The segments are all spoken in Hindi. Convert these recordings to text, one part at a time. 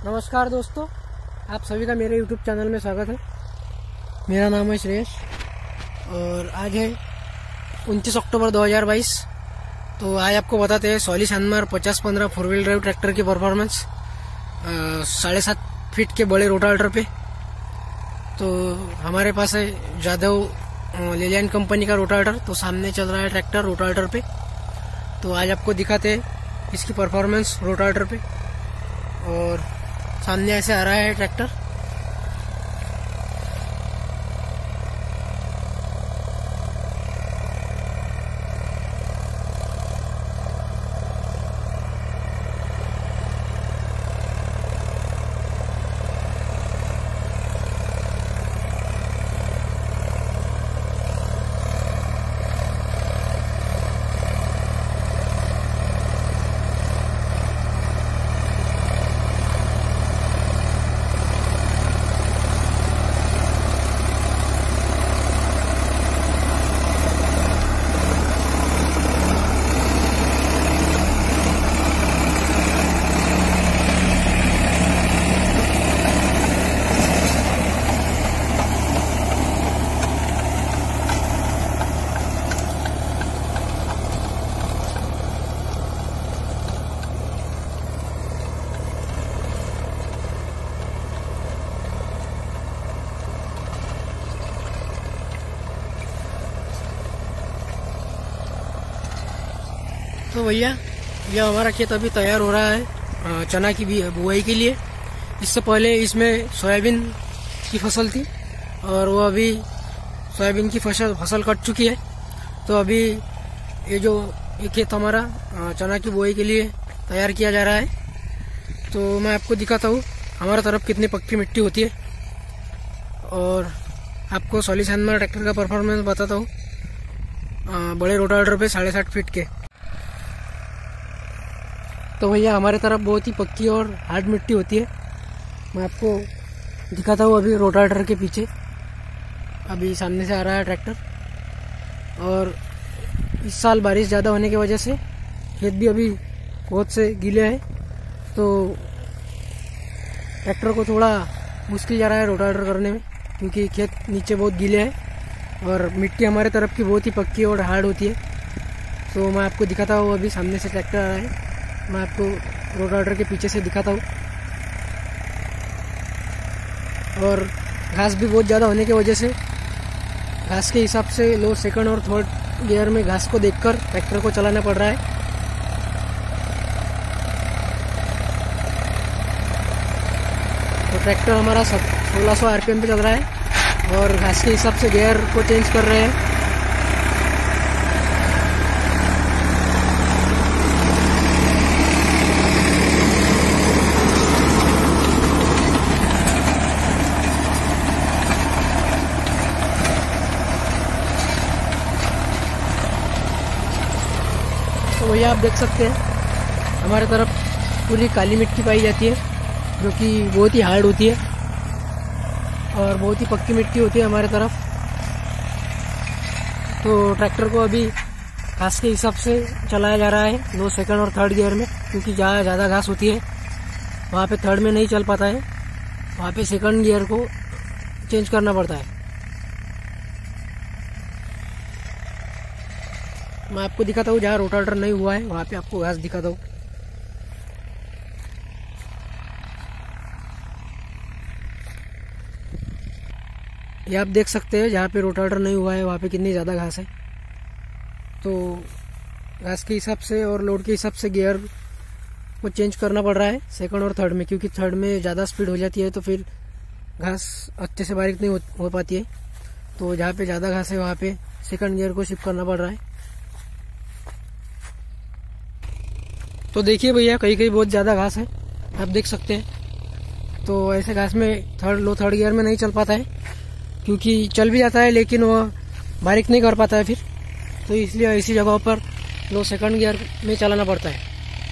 नमस्कार दोस्तों, आप सभी का मेरे YouTube चैनल में स्वागत है। मेरा नाम है श्रेयस और आज है 29 अक्टूबर 2022। तो आज आपको बताते हैं Solis Yanmar 50-15 four wheel drive tractor की परफॉर्मेंस 7.5 फीट के बड़े रोटावेटर पे। तो हमारे पास है जादव लेलैंड कंपनी का रोटावेटर। तो सामने चल रहा है ट्रैक्टर रोटावेटर पे। तो आज आपको दिखाते हैं इसकी परफॉर्मेंस रोटावेटर पे। और सामने ऐसे आ रहा है ट्रैक्टर। तो भैया, यह हमारा खेत अभी तैयार हो रहा है चना की बुआई के लिए। इससे पहले इसमें सोयाबीन की फसल थी और वो अभी सोयाबीन की फसल कट चुकी है। तो अभी ये खेत हमारा चना की बुआई के लिए तैयार किया जा रहा है। तो मैं आपको दिखाता हूँ हमारा तरफ कितनी पक्की मिट्टी होती है और आपको सॉली शानमार ट्रैक्टर का परफॉर्मेंस बताता हूँ बड़े रोटावेटर पे 7.5 फीट के। तो भैया, हमारे तरफ बहुत ही पक्की और हार्ड मिट्टी होती है। मैं आपको दिखाता हूँ अभी रोटावेटर के पीछे। अभी सामने से आ रहा है ट्रैक्टर। और इस साल बारिश ज़्यादा होने की वजह से खेत भी अभी बहुत से गीले हैं। तो ट्रैक्टर को थोड़ा मुश्किल जा रहा है रोटावेटर करने में, क्योंकि खेत नीचे बहुत गीले हैं और मिट्टी हमारे तरफ की बहुत ही पक्की और हार्ड होती है। तो मैं आपको दिखाता हूँ, अभी सामने से ट्रैक्टर आ रहा है। मैं आपको रोटावेटर के पीछे से दिखाता हूँ। और घास भी बहुत ज़्यादा होने की वजह से घास के हिसाब से लो सेकंड और थर्ड गियर में घास को देखकर ट्रैक्टर को चलाना पड़ रहा है। तो ट्रैक्टर हमारा 1600 आरपीएम पे चल रहा है और घास के हिसाब से गियर को चेंज कर रहे हैं। तो भैया, आप देख सकते हैं हमारे तरफ पूरी काली मिट्टी पाई जाती है, जो कि बहुत ही हार्ड होती है और बहुत ही पक्की मिट्टी होती है हमारे तरफ। तो ट्रैक्टर को अभी घास के हिसाब से चलाया जा रहा है, लो सेकंड और थर्ड गियर में, क्योंकि जहाँ ज़्यादा घास होती है वहाँ पे थर्ड में नहीं चल पाता है, वहाँ पे सेकंड गियर को चेंज करना पड़ता है। मैं आपको दिखाता हूँ जहाँ रोटावेटर नहीं हुआ है वहाँ पे आपको घास दिखाता हूँ। ये आप देख सकते हैं जहाँ पे रोटावेटर नहीं हुआ है वहाँ पे कितनी ज़्यादा घास है। तो घास के हिसाब से और लोड के हिसाब से गियर को चेंज करना पड़ रहा है सेकंड और थर्ड में, क्योंकि थर्ड में ज़्यादा स्पीड हो जाती है तो फिर घास अच्छे से बारीक नहीं हो पाती है। तो जहाँ पे ज़्यादा घास है वहाँ पे सेकंड गियर को शिफ्ट करना पड़ रहा है। तो देखिए भैया, कहीं कहीं बहुत ज़्यादा घास है, आप देख सकते हैं। तो ऐसे घास में थर्ड गियर में नहीं चल पाता है, क्योंकि चल भी जाता है लेकिन वह बारीक नहीं कर पाता है फिर। तो इसलिए ऐसी जगहों पर लो सेकंड गियर में चलाना पड़ता है।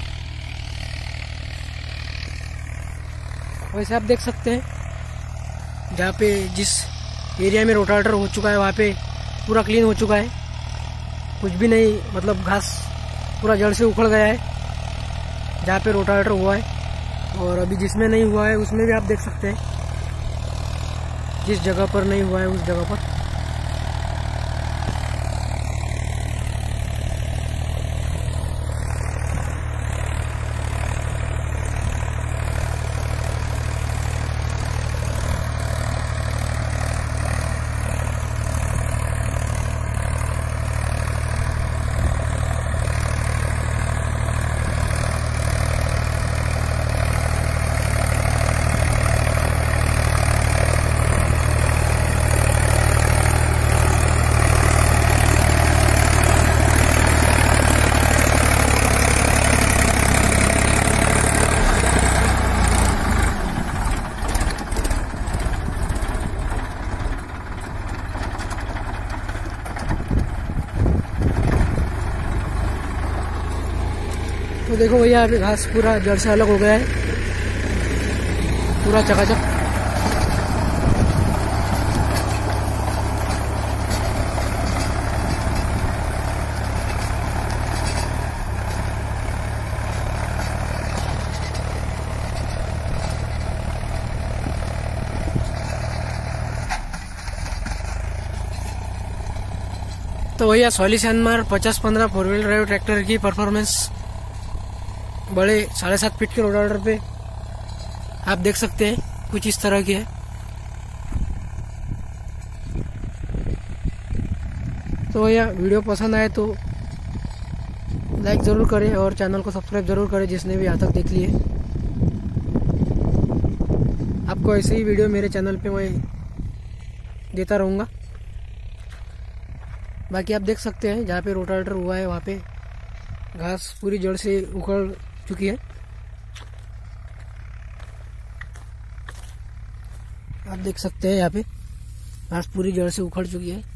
वैसे आप देख सकते हैं जहाँ पे जिस एरिया में रोटावेटर हो चुका है वहाँ पे पूरा क्लीन हो चुका है, कुछ भी नहीं, मतलब घास पूरा जड़ से उखड़ गया है जहाँ पे रोटावेटर हुआ है। और अभी जिसमें नहीं हुआ है उसमें भी आप देख सकते हैं, जिस जगह पर नहीं हुआ है उस जगह पर। तो देखो भैया, अभी घास पूरा जड़ से अलग हो गया है, पूरा चकाचक। तो भैया Solis Yanmar 50-15 four wheel drive tractor की परफॉर्मेंस बड़े 7.5 फीट के रोटावेटर पे आप देख सकते हैं, कुछ इस तरह की है। तो भैया वीडियो पसंद आए तो लाइक ज़रूर करें और चैनल को सब्सक्राइब ज़रूर करें जिसने भी यहाँ तक देख लिए। आपको ऐसे ही वीडियो मेरे चैनल पे मैं देता रहूँगा। बाकी आप देख सकते हैं जहाँ पे रोटावेटर हुआ है वहाँ पे घास पूरी जड़ से उखड़ चुकी है। आप देख सकते हैं यहाँ पे घास पूरी जड़ से उखड़ चुकी है।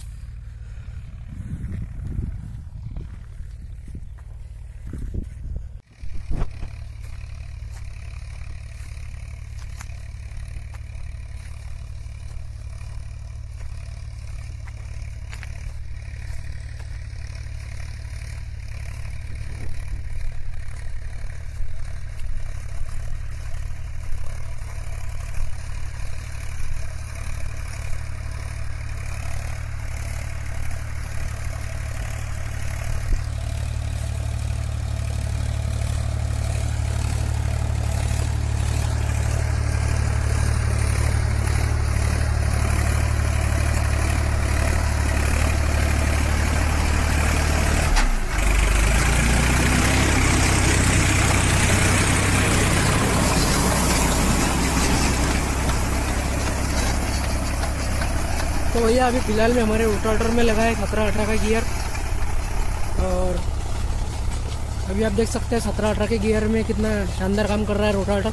तो भैया अभी फ़िलहाल में हमारे रोटावेटर में लगा है 17-18 का गियर, और अभी आप देख सकते हैं 17-18 के गियर में कितना शानदार काम कर रहा है रोटावेटर।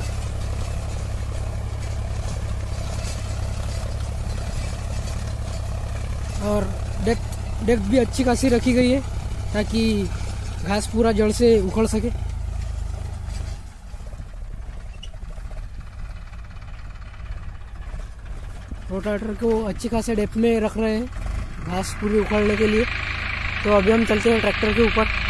और डेप्थ भी अच्छी खासी रखी गई है ताकि घास पूरा जड़ से उखड़ सके। रोटावेटर को अच्छी खासे डेप्थ में रख रहे हैं घास पूरी उखाड़ने के लिए। तो अभी हम चलते हैं ट्रैक्टर के ऊपर।